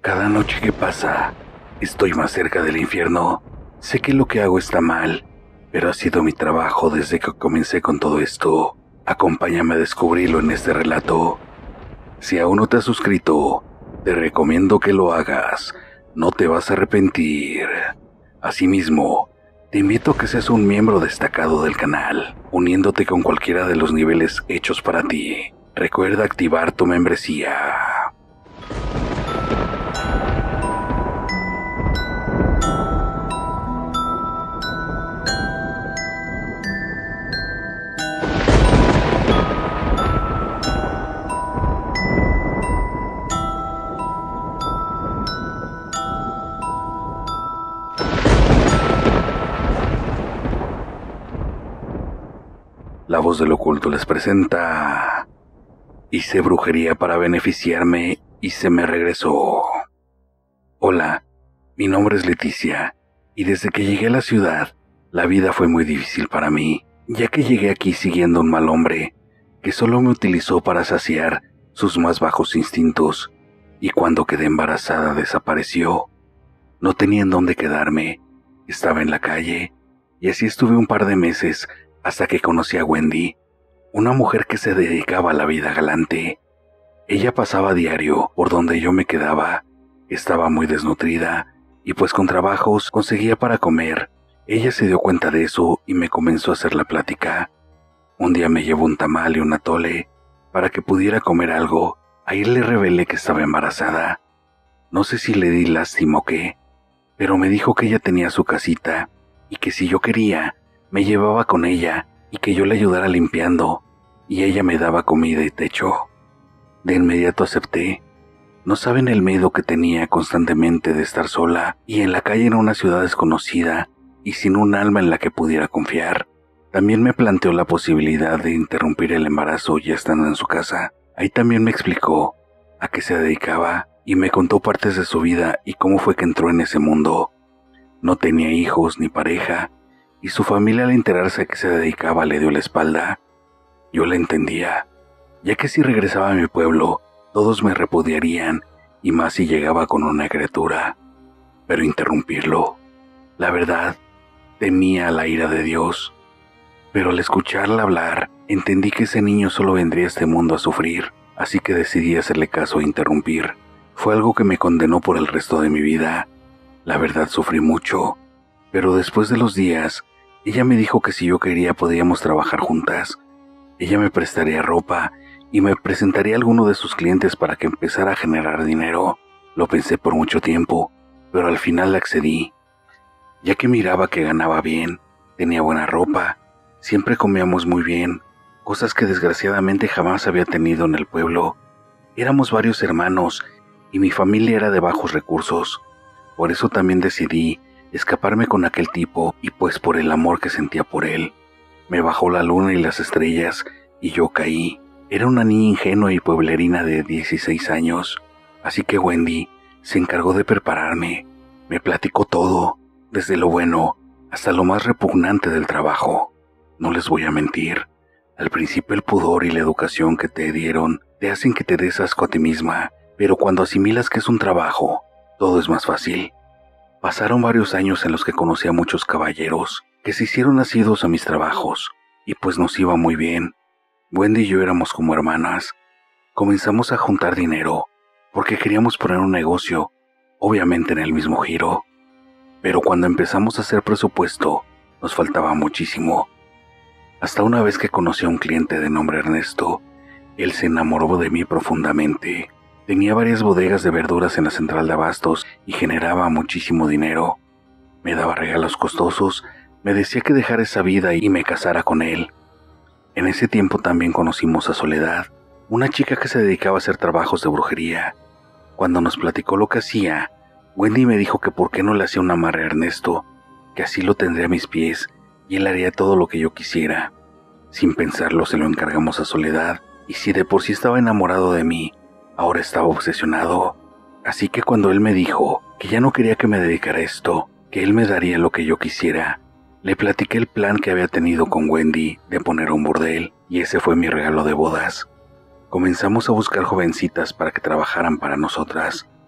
Cada noche que pasa, estoy más cerca del infierno. Sé que lo que hago está mal, pero ha sido mi trabajo desde que comencé con todo esto. Acompáñame a descubrirlo en este relato. Si aún no te has suscrito, te recomiendo que lo hagas. No te vas a arrepentir. Asimismo, te invito a que seas un miembro destacado del canal, uniéndote con cualquiera de los niveles hechos para ti. Recuerda activar tu membresía. La voz del oculto les presenta: hice brujería para beneficiarme y se me regresó. Hola, mi nombre es Leticia, y desde que llegué a la ciudad, la vida fue muy difícil para mí, ya que llegué aquí siguiendo a un mal hombre que solo me utilizó para saciar sus más bajos instintos, y cuando quedé embarazada desapareció. No tenía en dónde quedarme, estaba en la calle, y así estuve un par de meses hasta que conocí a Wendy, una mujer que se dedicaba a la vida galante. Ella pasaba a diario por donde yo me quedaba, estaba muy desnutrida, y pues con trabajos conseguía para comer. Ella se dio cuenta de eso y me comenzó a hacer la plática. Un día me llevó un tamal y un atole para que pudiera comer algo. Ahí le revelé que estaba embarazada. No sé si le di lástima o qué, pero me dijo que ella tenía su casita y que si yo quería, me llevaba con ella y que yo le ayudara limpiando, y ella me daba comida y techo. De inmediato acepté. No saben el miedo que tenía constantemente de estar sola y en la calle en una ciudad desconocida y sin un alma en la que pudiera confiar. También me planteó la posibilidad de interrumpir el embarazo ya estando en su casa. Ahí también me explicó a qué se dedicaba y me contó partes de su vida y cómo fue que entró en ese mundo. No tenía hijos ni pareja, y su familia al enterarse a qué se dedicaba le dio la espalda. Yo la entendía, ya que si regresaba a mi pueblo, todos me repudiarían, y más si llegaba con una criatura. Pero interrumpirlo, la verdad, temía la ira de Dios. Pero al escucharla hablar, entendí que ese niño solo vendría a este mundo a sufrir, así que decidí hacerle caso e interrumpir. Fue algo que me condenó por el resto de mi vida. La verdad, sufrí mucho. Pero después de los días, ella me dijo que si yo quería podíamos trabajar juntas. Ella me prestaría ropa y me presentaría a alguno de sus clientes para que empezara a generar dinero. Lo pensé por mucho tiempo, pero al final accedí, ya que miraba que ganaba bien, tenía buena ropa, siempre comíamos muy bien, cosas que desgraciadamente jamás había tenido en el pueblo. Éramos varios hermanos y mi familia era de bajos recursos. Por eso también decidí escaparme con aquel tipo, y pues por el amor que sentía por él. Me bajó la luna y las estrellas y yo caí. Era una niña ingenua y pueblerina de 16 años, así que Wendy se encargó de prepararme. Me platicó todo, desde lo bueno hasta lo más repugnante del trabajo. No les voy a mentir, al principio el pudor y la educación que te dieron te hacen que te des asco a ti misma, pero cuando asimilas que es un trabajo, todo es más fácil. Pasaron varios años en los que conocí a muchos caballeros que se hicieron asiduos a mis trabajos, y pues nos iba muy bien. Wendy y yo éramos como hermanas. Comenzamos a juntar dinero, porque queríamos poner un negocio, obviamente en el mismo giro. Pero cuando empezamos a hacer presupuesto, nos faltaba muchísimo. Hasta una vez que conocí a un cliente de nombre Ernesto, él se enamoró de mí profundamente. Tenía varias bodegas de verduras en la central de abastos y generaba muchísimo dinero. Me daba regalos costosos, me decía que dejara esa vida y me casara con él. En ese tiempo también conocimos a Soledad, una chica que se dedicaba a hacer trabajos de brujería. Cuando nos platicó lo que hacía, Wendy me dijo que por qué no le hacía un amarre a Ernesto, que así lo tendría a mis pies y él haría todo lo que yo quisiera. Sin pensarlo se lo encargamos a Soledad, y si de por sí estaba enamorado de mí, ahora estaba obsesionado. Así que cuando él me dijo que ya no quería que me dedicara a esto, que él me daría lo que yo quisiera, le platiqué el plan que había tenido con Wendy de poner un burdel, y ese fue mi regalo de bodas. Comenzamos a buscar jovencitas para que trabajaran para nosotras.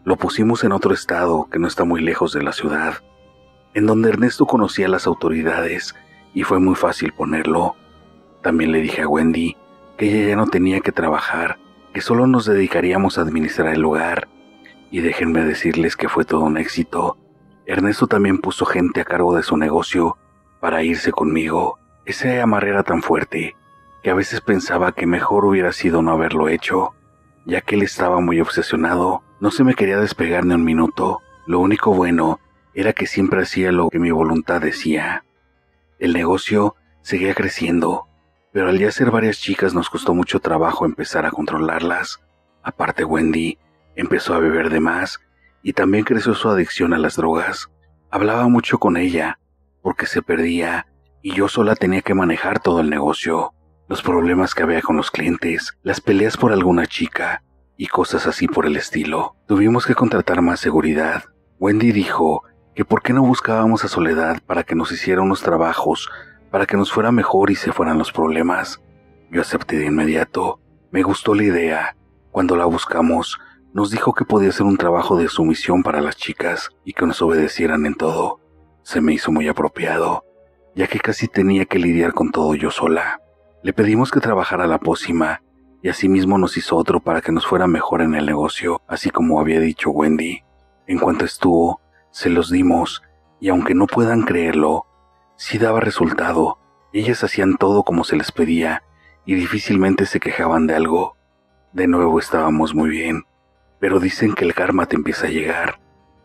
Lo pusimos en otro estado que no está muy lejos de la ciudad, en donde Ernesto conocía a las autoridades y fue muy fácil ponerlo. También le dije a Wendy que ella ya no tenía que trabajar, que solo nos dedicaríamos a administrar el lugar. Y déjenme decirles que fue todo un éxito. Ernesto también puso gente a cargo de su negocio para irse conmigo. Ese amarre era tan fuerte que a veces pensaba que mejor hubiera sido no haberlo hecho, ya que él estaba muy obsesionado, no se me quería despegar ni un minuto. Lo único bueno era que siempre hacía lo que mi voluntad decía. El negocio seguía creciendo, pero al ya ser varias chicas nos costó mucho trabajo empezar a controlarlas. Aparte, Wendy empezó a beber de más y también creció su adicción a las drogas. Hablaba mucho con ella porque se perdía y yo sola tenía que manejar todo el negocio, los problemas que había con los clientes, las peleas por alguna chica y cosas así por el estilo. Tuvimos que contratar más seguridad. Wendy dijo que por qué no buscábamos a Soledad para que nos hiciera unos trabajos, para que nos fuera mejor y se fueran los problemas. Yo acepté de inmediato. Me gustó la idea. Cuando la buscamos, nos dijo que podía ser un trabajo de sumisión para las chicas y que nos obedecieran en todo. Se me hizo muy apropiado, ya que casi tenía que lidiar con todo yo sola. Le pedimos que trabajara la pócima y asimismo nos hizo otro para que nos fuera mejor en el negocio, así como había dicho Wendy. En cuanto estuvo, se los dimos y aunque no puedan creerlo, sí daba resultado. Ellas hacían todo como se les pedía y difícilmente se quejaban de algo. De nuevo estábamos muy bien, pero dicen que el karma te empieza a llegar.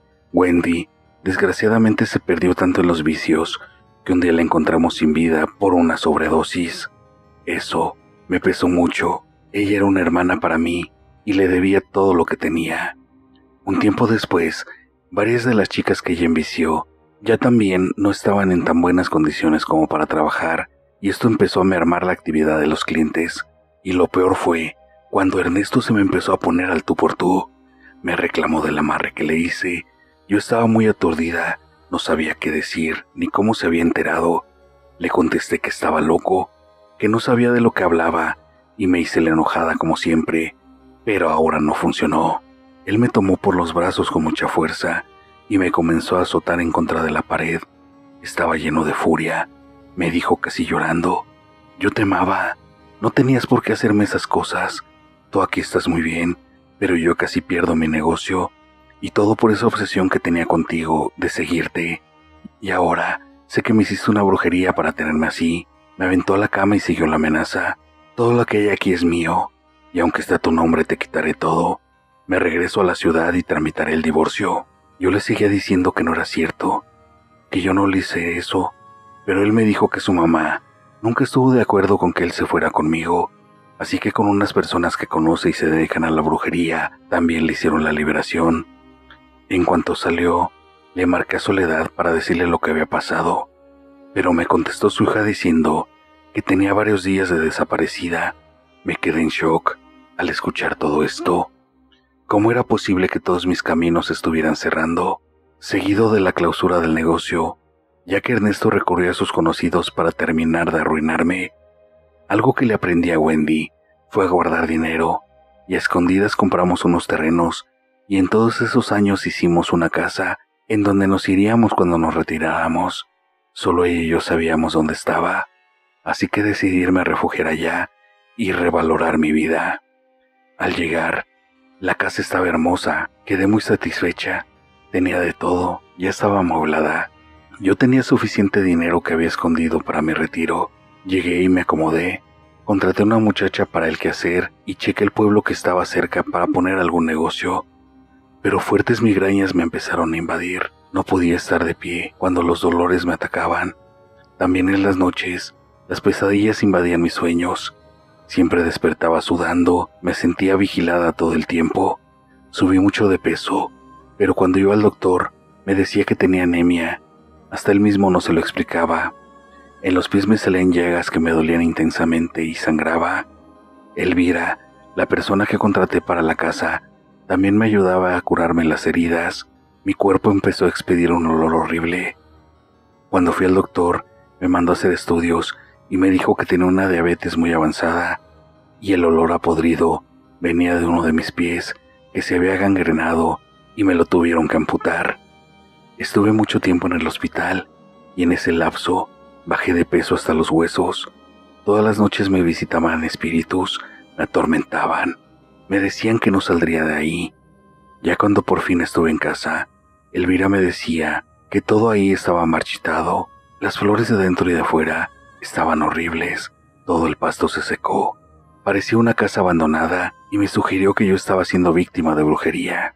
Wendy, desgraciadamente, se perdió tanto en los vicios que un día la encontramos sin vida por una sobredosis. Eso me pesó mucho. Ella era una hermana para mí y le debía todo lo que tenía. Un tiempo después, varias de las chicas que ella envició ya también no estaban en tan buenas condiciones como para trabajar y esto empezó a mermar la actividad de los clientes. Y lo peor fue cuando Ernesto se me empezó a poner al tú por tú. Me reclamó del amarre que le hice. Yo estaba muy aturdida, no sabía qué decir ni cómo se había enterado. Le contesté que estaba loco, que no sabía de lo que hablaba y me hice la enojada como siempre, pero ahora no funcionó. Él me tomó por los brazos con mucha fuerza y me comenzó a azotar en contra de la pared. Estaba lleno de furia. Me dijo casi llorando: yo te amaba, no tenías por qué hacerme esas cosas. Tú aquí estás muy bien, pero yo casi pierdo mi negocio y todo por esa obsesión que tenía contigo de seguirte. Y ahora sé que me hiciste una brujería para tenerme así. Me aventó a la cama y siguió la amenaza. Todo lo que hay aquí es mío y aunque está tu nombre te quitaré todo. Me regreso a la ciudad y tramitaré el divorcio. Yo le seguía diciendo que no era cierto, que yo no le hice eso, pero él me dijo que su mamá nunca estuvo de acuerdo con que él se fuera conmigo, así que con unas personas que conoce y se dedican a la brujería, también le hicieron la liberación. En cuanto salió, le marqué a Soledad para decirle lo que había pasado, pero me contestó su hija diciendo que tenía varios días de desaparecida. Me quedé en shock al escuchar todo esto. ¿Cómo era posible que todos mis caminos estuvieran cerrando, seguido de la clausura del negocio, ya que Ernesto recurrió a sus conocidos para terminar de arruinarme? Algo que le aprendí a Wendy fue a guardar dinero, y a escondidas compramos unos terrenos, y en todos esos años hicimos una casa en donde nos iríamos cuando nos retiráramos. Solo ella y yo sabíamos dónde estaba, así que decidí irme a refugiar allá y revalorar mi vida. Al llegar, la casa estaba hermosa, quedé muy satisfecha, tenía de todo, ya estaba amueblada. Yo tenía suficiente dinero que había escondido para mi retiro. Llegué y me acomodé, contraté a una muchacha para el quehacer y chequé el pueblo que estaba cerca para poner algún negocio. Pero fuertes migrañas me empezaron a invadir, no podía estar de pie cuando los dolores me atacaban. También en las noches, las pesadillas invadían mis sueños. Siempre despertaba sudando, me sentía vigilada todo el tiempo. Subí mucho de peso, pero cuando iba al doctor me decía que tenía anemia. Hasta él mismo no se lo explicaba. En los pies me salían llagas que me dolían intensamente y sangraba. Elvira, la persona que contraté para la casa, también me ayudaba a curarme las heridas. Mi cuerpo empezó a expedir un olor horrible. Cuando fui al doctor, me mandó a hacer estudios y me dijo que tenía una diabetes muy avanzada, y el olor a podrido venía de uno de mis pies que se había gangrenado y me lo tuvieron que amputar. Estuve mucho tiempo en el hospital y en ese lapso bajé de peso hasta los huesos. Todas las noches me visitaban espíritus, me atormentaban, me decían que no saldría de ahí. Ya cuando por fin estuve en casa, Elvira me decía que todo ahí estaba marchitado, las flores de dentro y de afuera estaban horribles, todo el pasto se secó, parecía una casa abandonada y me sugirió que yo estaba siendo víctima de brujería.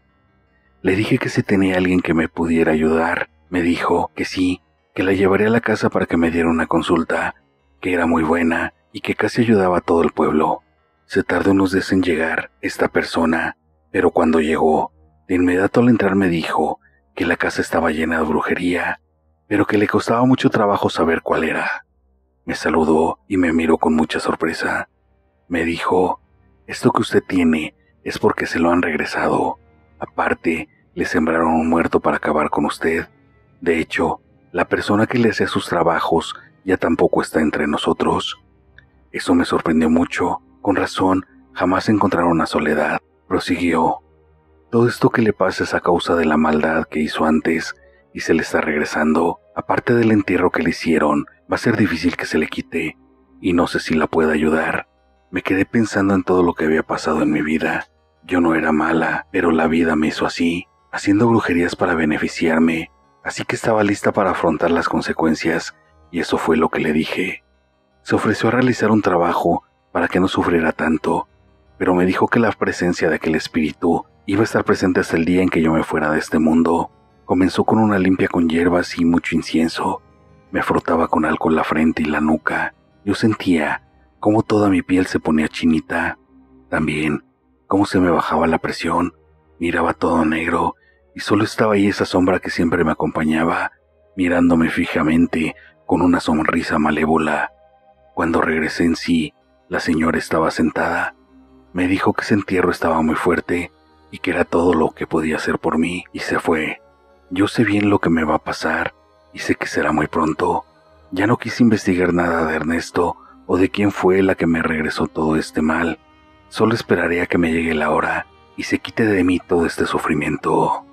Le dije que si tenía alguien que me pudiera ayudar, me dijo que sí, que la llevaría a la casa para que me diera una consulta, que era muy buena y que casi ayudaba a todo el pueblo. Se tardó unos días en llegar esta persona, pero cuando llegó, de inmediato al entrar me dijo que la casa estaba llena de brujería, pero que le costaba mucho trabajo saber cuál era. Me saludó y me miró con mucha sorpresa. Me dijo, esto que usted tiene es porque se lo han regresado. Aparte, le sembraron un muerto para acabar con usted. De hecho, la persona que le hacía sus trabajos ya tampoco está entre nosotros. Eso me sorprendió mucho. Con razón, jamás encontraron a Soledad. Prosiguió. Todo esto que le pasa es a causa de la maldad que hizo antes y se le está regresando. Aparte del entierro que le hicieron, va a ser difícil que se le quite y no sé si la pueda ayudar. Me quedé pensando en todo lo que había pasado en mi vida. Yo no era mala, pero la vida me hizo así, haciendo brujerías para beneficiarme, así que estaba lista para afrontar las consecuencias y eso fue lo que le dije. Se ofreció a realizar un trabajo para que no sufriera tanto, pero me dijo que la presencia de aquel espíritu iba a estar presente hasta el día en que yo me fuera de este mundo. Comenzó con una limpia con hierbas y mucho incienso. Me frotaba con alcohol la frente y la nuca. Yo sentía cómo toda mi piel se ponía chinita. También cómo se me bajaba la presión. Miraba todo negro y solo estaba ahí esa sombra que siempre me acompañaba, mirándome fijamente con una sonrisa malévola. Cuando regresé en sí, la señora estaba sentada. Me dijo que ese entierro estaba muy fuerte y que era todo lo que podía hacer por mí y se fue. Yo sé bien lo que me va a pasar y sé que será muy pronto. Ya no quise investigar nada de Ernesto o de quién fue la que me regresó todo este mal. Solo esperaré a que me llegue la hora y se quite de mí todo este sufrimiento.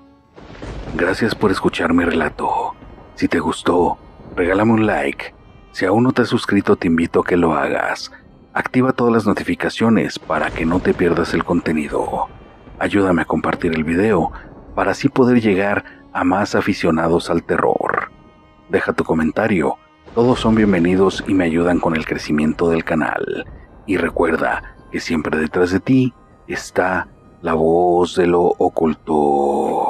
Gracias por escuchar mi relato. Si te gustó, regálame un like. Si aún no te has suscrito, te invito a que lo hagas. Activa todas las notificaciones para que no te pierdas el contenido. Ayúdame a compartir el video para así poder llegar a más aficionados al terror. Deja tu comentario, todos son bienvenidos y me ayudan con el crecimiento del canal. Y recuerda que siempre detrás de ti está la voz de lo oculto.